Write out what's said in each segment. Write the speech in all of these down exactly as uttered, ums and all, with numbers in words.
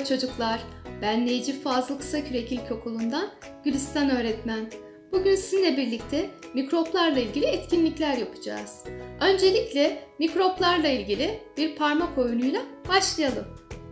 Merhaba çocuklar, ben Necip Fazıl Kısakürek İlkokulu'ndan Gülistan öğretmen. Bugün sizinle birlikte mikroplarla ilgili etkinlikler yapacağız. Öncelikle mikroplarla ilgili bir parmak oyunuyla başlayalım.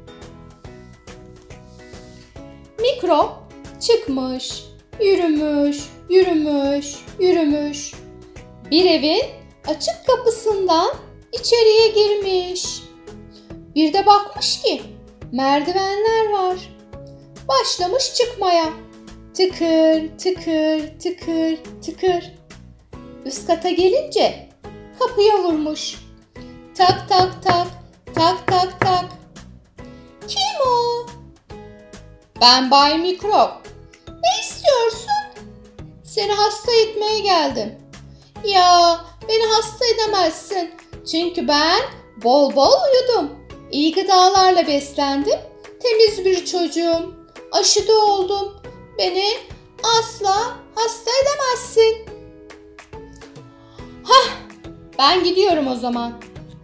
Mikrop çıkmış, yürümüş, yürümüş, yürümüş. Bir evin açık kapısından içeriye girmiş. Bir de bakmış ki merdivenler var. Başlamış çıkmaya. Tıkır tıkır tıkır tıkır. Üst kata gelince kapıya vurmuş. Tak tak tak tak tak tak. Kim o? Ben Bay Mikrop. Ne istiyorsun? Seni hasta etmeye geldim. Ya beni hasta edemezsin. Çünkü ben bol bol uyudum. İyi gıdalarla beslendim. Temiz bir çocuğum. Aşıda oldum. Beni asla hasta edemezsin. Hah, ben gidiyorum o zaman.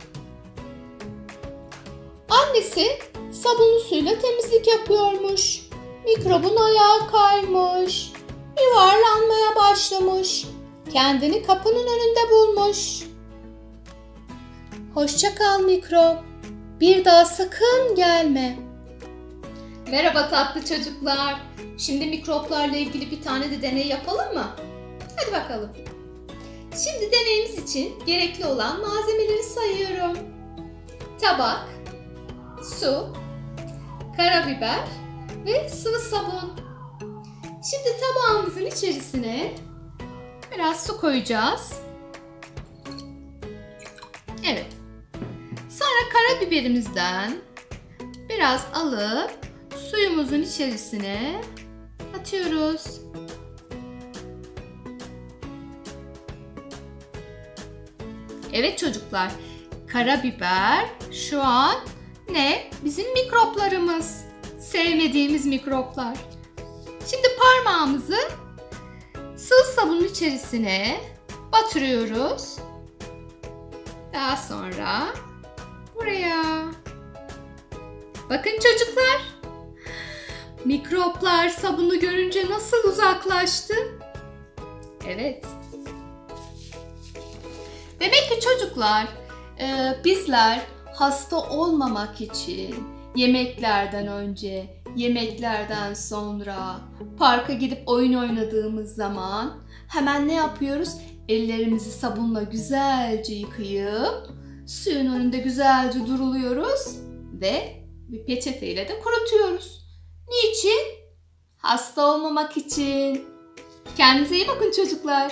Annesi sabunlu suyla temizlik yapıyormuş. Mikrobun ayağı kaymış. Yuvarlanmaya başlamış. Kendini kapının önünde bulmuş. Hoşça kal mikrop. Bir daha sakın gelme. Merhaba tatlı çocuklar. Şimdi mikroplarla ilgili bir tane de deney yapalım mı? Hadi bakalım. Şimdi deneyimiz için gerekli olan malzemeleri sayıyorum. Tabak, su, karabiber ve sıvı sabun. Şimdi tabağımızın içerisine biraz su koyacağız. Evet. Sonra karabiberimizden biraz alıp suyumuzun içerisine atıyoruz. Evet çocuklar, karabiber şu an ne? Bizim mikroplarımız. Sevmediğimiz mikroplar. Şimdi parmağımızı sıvı sabunun içerisine batırıyoruz. Daha sonra buraya. Bakın çocuklar. Mikroplar sabunu görünce nasıl uzaklaştı? Evet. Demek ki çocuklar, e, bizler hasta olmamak için yemeklerden önce, yemeklerden sonra, parka gidip oyun oynadığımız zaman hemen ne yapıyoruz? Ellerimizi sabunla güzelce yıkayıp suyun önünde güzelce duruluyoruz ve bir peçeteyle de kurutuyoruz. Niçin? Hasta olmamak için. Kendinize iyi bakın çocuklar.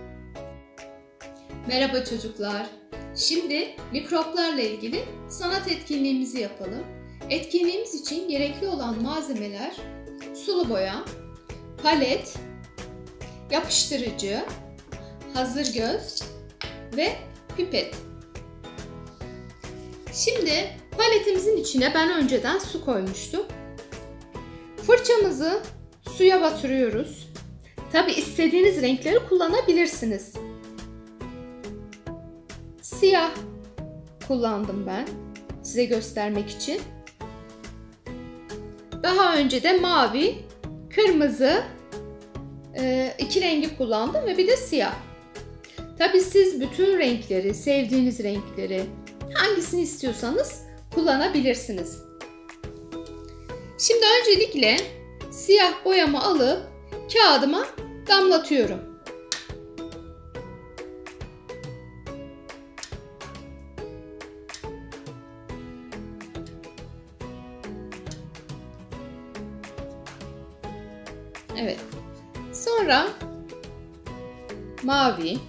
Merhaba çocuklar. Şimdi mikroplarla ilgili sanat etkinliğimizi yapalım. Etkinliğimiz için gerekli olan malzemeler sulu boya, palet, yapıştırıcı, hazır göz ve pipet. Şimdi paletimizin içine ben önceden su koymuştum. Fırçamızı suya batırıyoruz. Tabi istediğiniz renkleri kullanabilirsiniz. Siyah kullandım ben size göstermek için. Daha önce de mavi, kırmızı iki rengi kullandım ve bir de siyah. Tabi siz bütün renkleri, sevdiğiniz renkleri hangisini istiyorsanız kullanabilirsiniz. Şimdi öncelikle siyah boyamı alıp kağıdıma damlatıyorum. Evet. Sonra mavi,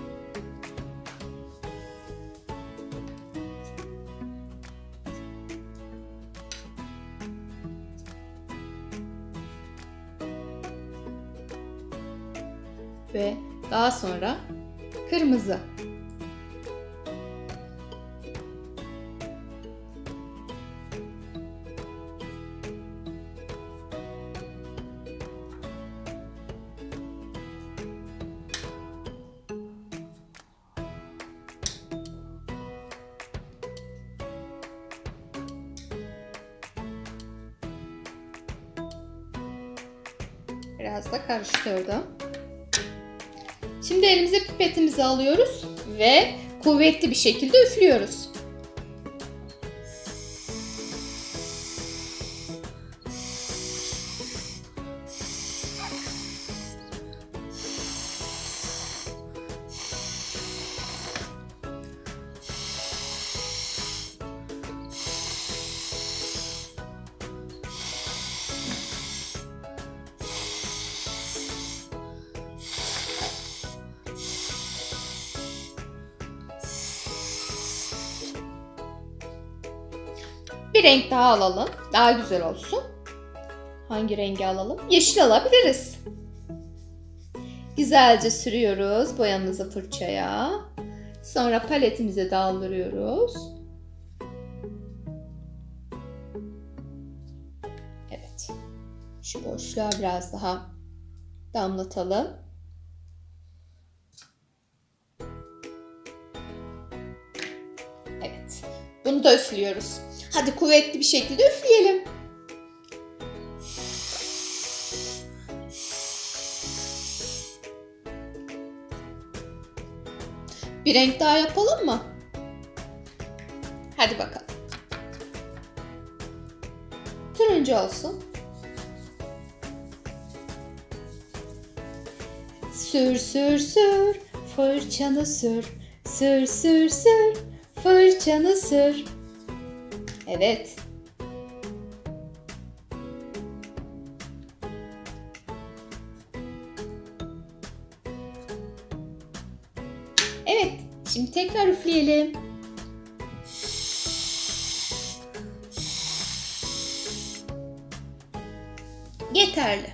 ve daha sonra kırmızı. Biraz da karıştırdım. Şimdi elimize pipetimizi alıyoruz ve kuvvetli bir şekilde üflüyoruz. Bir renk daha alalım. Daha güzel olsun. Hangi rengi alalım? Yeşil alabiliriz. Güzelce sürüyoruz boyamızı fırçaya. Sonra paletimize daldırıyoruz. Evet. Şu boşluğa biraz daha damlatalım. Evet. Bunu da üflüyoruz. Hadi kuvvetli bir şekilde üfleyelim. Bir renk daha yapalım mı? Hadi bakalım. Turuncu olsun. Sür sür sür, fırçanı sür. Sür sür sür, fırçanı sür. Evet. Evet, şimdi tekrar üfleyelim. Yeterli.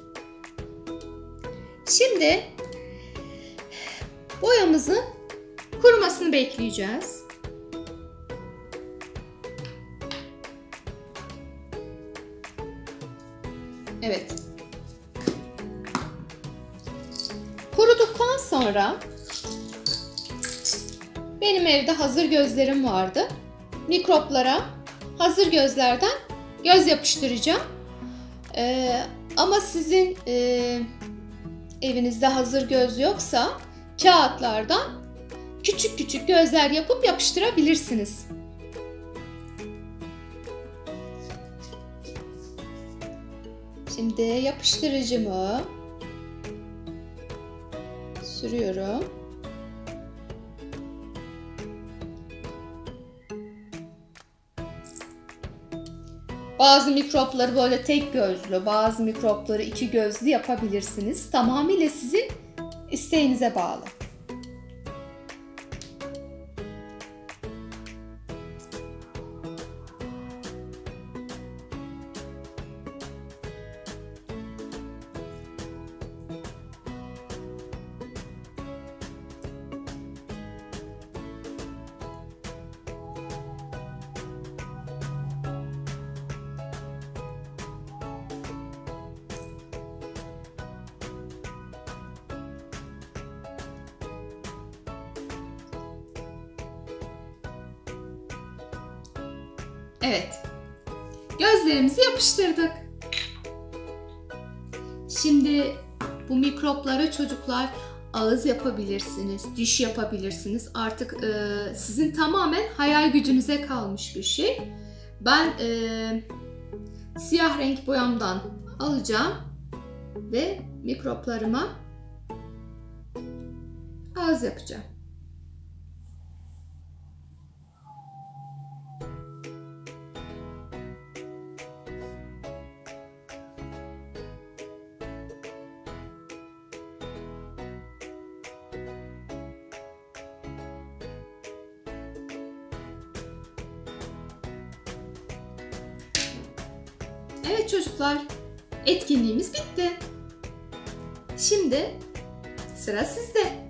Şimdi boyamızın kurumasını bekleyeceğiz. Evet. Kuruduktan sonra benim evde hazır gözlerim vardı. Mikroplara hazır gözlerden göz yapıştıracağım. Ee, ama sizin e, evinizde hazır göz yoksa kağıtlardan küçük küçük gözler yapıp yapıştırabilirsiniz. Şimdi yapıştırıcımı sürüyorum. Bazı mikropları böyle tek gözlü, bazı mikropları iki gözlü yapabilirsiniz. Tamamıyla sizin isteğinize bağlı. Evet. Gözlerimizi yapıştırdık. Şimdi bu mikroplara çocuklar ağız yapabilirsiniz, diş yapabilirsiniz. Artık e, sizin tamamen hayal gücünüze kalmış bir şey. Ben e, siyah renk boyamdan alacağım ve mikroplarıma ağız yapacağım. Evet çocuklar, etkinliğimiz bitti. Şimdi sıra sizde.